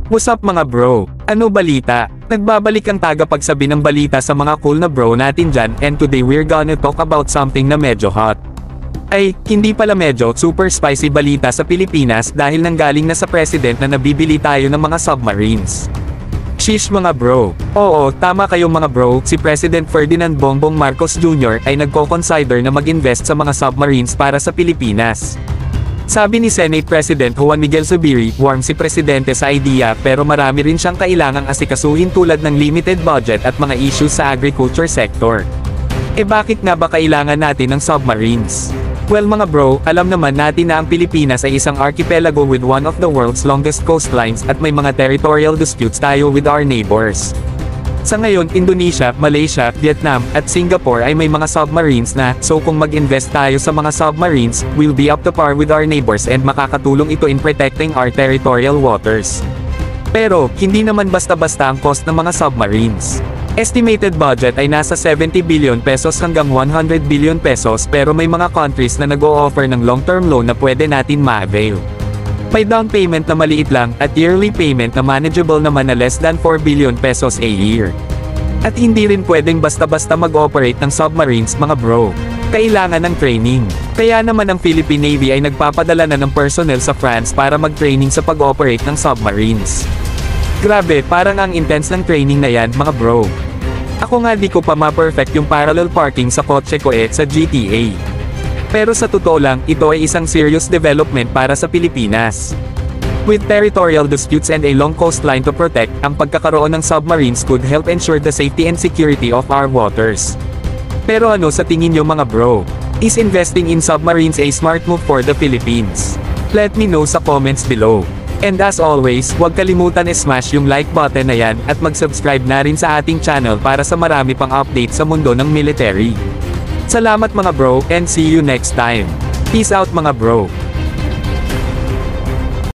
What's up mga bro? Ano balita? Nagbabalik ang tagapagsabi ng balita sa mga cool na bro natin dyan, and today we're gonna talk about something na medyo hot. Ay, hindi pala medyo super spicy balita sa Pilipinas dahil nanggaling na sa president na nabibili tayo ng mga submarines. Sheesh mga bro. Oo, tama kayong mga bro, si President Ferdinand Bongbong Marcos Jr. ay nagko-consider na mag-invest sa mga submarines para sa Pilipinas. Sabi ni Senate President Juan Miguel Zubiri, warm si Presidente sa idea pero marami rin siyang kailangang asikasuhin tulad ng limited budget at mga issues sa agriculture sector. E bakit nga ba kailangan natin ng submarines? Well mga bro, alam naman natin na ang Pilipinas ay isang archipelago with one of the world's longest coastlines at may mga territorial disputes tayo with our neighbors. Sa ngayon, Indonesia, Malaysia, Vietnam, at Singapore ay may mga submarines na, so kung mag-invest tayo sa mga submarines, we'll be up to par with our neighbors and makakatulong ito in protecting our territorial waters. Pero, hindi naman basta-basta ang cost ng mga submarines. Estimated budget ay nasa 70 billion pesos hanggang 100 billion pesos pero may mga countries na nag-o-offer ng long-term loan na pwede natin ma-avail. May down payment na maliit lang, at yearly payment na manageable naman na less than 4 billion pesos a year. At hindi rin pwedeng basta-basta mag-operate ng submarines mga bro. Kailangan ng training. Kaya naman ang Philippine Navy ay nagpapadala na ng personnel sa France para mag-training sa pag-operate ng submarines. Grabe, parang ang intense ng training na yan mga bro. Ako nga di ko pa ma-perfect yung parallel parking sa kotse ko sa GTA. Pero sa totoo lang, ito ay isang serious development para sa Pilipinas. With territorial disputes and a long coastline to protect, ang pagkakaroon ng submarines could help ensure the safety and security of our waters. Pero ano sa tingin nyo mga bro? Is investing in submarines a smart move for the Philippines? Let me know sa comments below. And as always, huwag kalimutan smash yung like button na yan at mag-subscribe na rin sa ating channel para sa marami pang update sa mundo ng military. Salamat mga bro, and see you next time. Peace out mga bro.